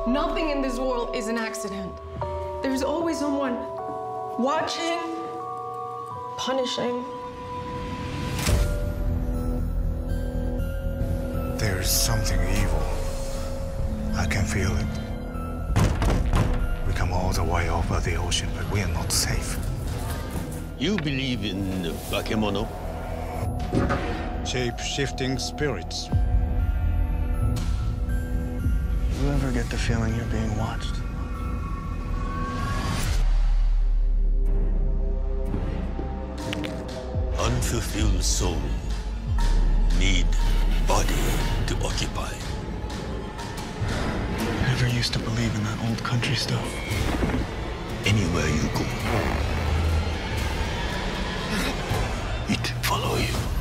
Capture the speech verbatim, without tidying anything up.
Nothing in this world is an accident. There's always someone watching, punishing. There is something evil. I can feel it. We come all the way over the ocean, but we are not safe. You believe in bakemono? Shape-shifting spirits. You ever get the feeling you're being watched? Unfulfilled soul need body to occupy. Never used to believe in that old country stuff. Anywhere you go, it follow you.